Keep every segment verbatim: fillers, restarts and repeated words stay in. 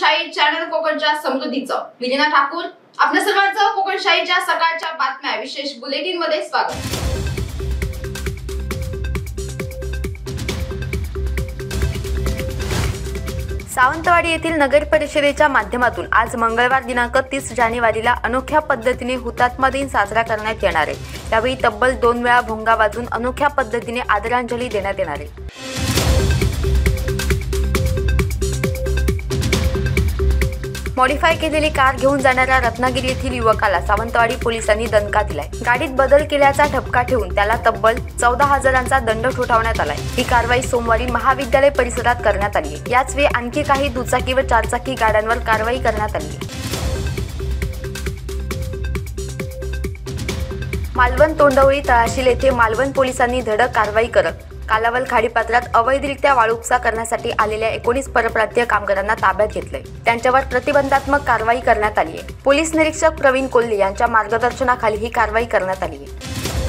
कोकणशाही channel कोकणच्या समृद्धीचं विलीना ठाकूर आपल्या सर्वांचं कोकणशाहीच्या सकाळच्या बातम्या विशेष बुलेटिन मध्ये स्वागत। सावंतवाडी येथील नगर परिषदेच्या माध्यमातून आज मंगळवार दिनांक तीस जानेवारीला अनोख्या पद्धतीने हुतात्मा दिन साजरा करण्यात येणार आहे। यावेळी तब्बल दोन वेळा भोंगा वाजून अनोख्या पद्धतीने आदरांजली देण्यात येणार आहे। मॉडिफाय केलेली कार घेऊन जाणाऱ्या रत्नागिरी येथील युवकाला सावंतवाडी पोलिसांनी दणका दिलाय। गाडीत बदल केल्याचा ठपका ठेवून त्याला तब्बल चौदा हजारांचा दंड ठोठावण्यात आलाय। ही कारवाई सोमवारी महाविद्यालय परिसरात करण्यात आली आहे। याच वेळी आणखी काही दुचाकी व चारचाकी गाड्यांवर कारवाई करण्यात आली आहे। मालवण तोंडवळी तळाशील येथे मालवण पोलिसांनी धडक कारवाई करत कालावल खाडीपात्रात अवैधरित्या वाळू उपसा करण्यासाठी आलेल्या एकोणीस परप्रांतीय कामगारांना ताब्यात घेतलंय। त्यांच्यावर प्रतिबंधात्मक कारवाई करण्यात आली आहे। पोलीस निरीक्षक प्रवीण कोल्हे यांच्या मार्गदर्शनाखाली ही कारवाई करण्यात आली आहे।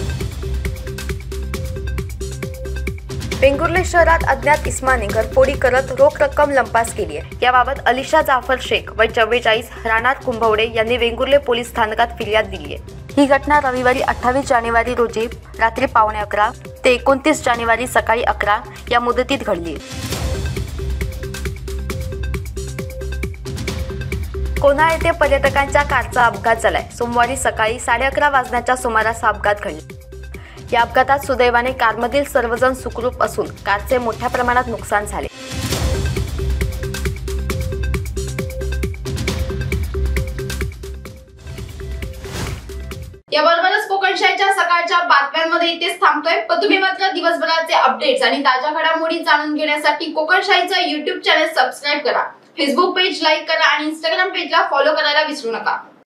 वेंगुर्ले शहरात अज्ञात इसमाने घरफोडी करत रोख रक्कम लंपास केली आहे। याबाबत अलिशा जाफर शेख वय चव्वेचाळीस राहणार कुंभवडे यांनी वेंगुर्ले पोलीस स्थानकात फिर्याद दिली आहे। ही घटना रविवारी अठ्ठावीस जानेवारी रोजी रात्री पावणे अकरा ते एकोणतीस जानेवारी सकाळी अकरा या मुदतीत घडली। कोन्हाळ येथे पर्यटकांच्या कारचा अपघात झालाय। सोमवारी सकाळी साडे अकरा वाजण्याच्या सुमारास हा अपघात घडला। या अपघातात सुदैवाने कारमधील सर्वजण सुखरूप असून कारचे मोठ्या प्रमाणात नुकसान झाले। याबरोबरच कोकणशाहीच्या सकाळच्या बातम्यांमध्ये इथेच थांबतोय। पण तुम्ही मात्र दिवसभराचे अपडेट्स आणि ताज्या घडामोडी जाणून घेण्यासाठी कोकणशाहीचा युट्यूब चॅनल सबस्क्राइब करा, फेसबुक पेज लाईक करा आणि इंस्टाग्राम पेजला फॉलो करायला विसरू नका।